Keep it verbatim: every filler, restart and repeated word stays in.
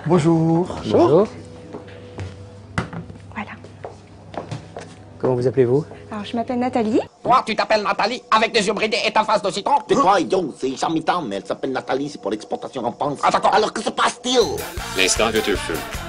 Bonjour. Bonjour. Voilà. Comment vous appelez-vous? Alors, je m'appelle Nathalie. Toi, tu t'appelles Nathalie avec des yeux bridés et ta face de citron? Tais-toi, idiot, c'est Charmitan, mais elle s'appelle Nathalie, c'est pour l'exportation en France. Ah, d'accord. Alors que se passe-t-il? L'instant que tu feu.